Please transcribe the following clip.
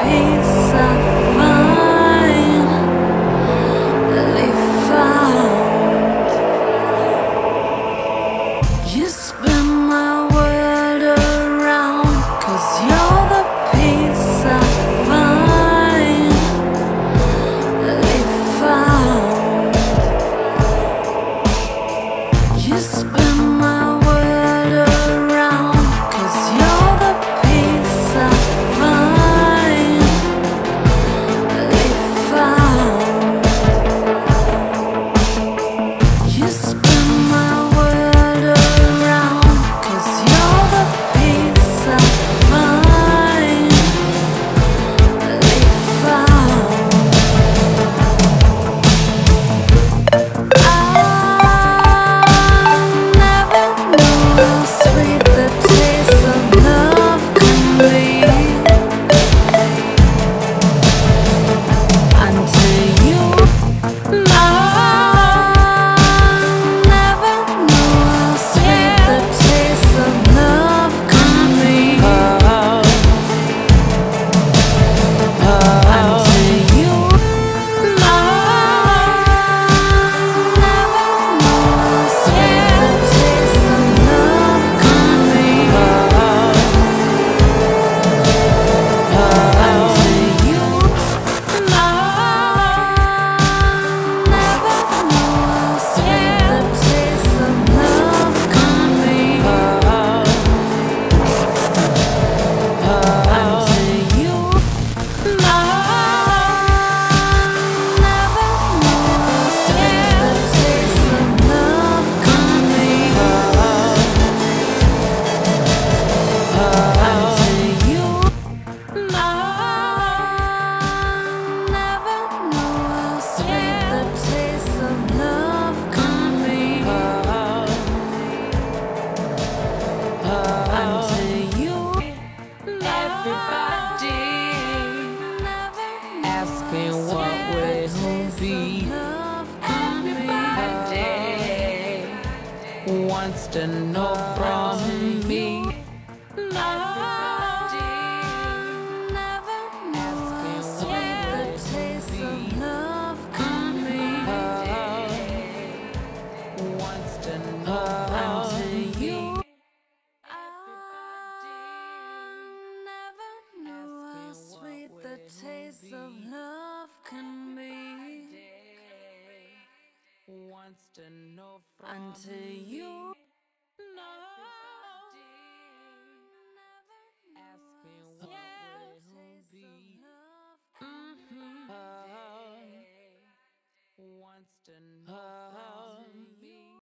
peace I finally found. You spin my world around, 'cause you're the peace I finally found. You spin my world around, 'cause you're the peace I finally found. You spin my world around, 'cause you're the peace I finally found. Sweet the taste of love can be, until you never know how sweet the taste of love can be, until you never know how sweet the taste of love can be, until you never know how sweet the taste of love can be, until you never know how sweet the taste of love can be, until you never know how sweet the taste of love can be, until you Everybody asking what will be. Everybody wants to know from me. Everybody asking what the will taste of be. love can be, Wants to know from until you me. never know how sweet the taste of love can be, Wants to know from until you asking what will be. Wants to know from me.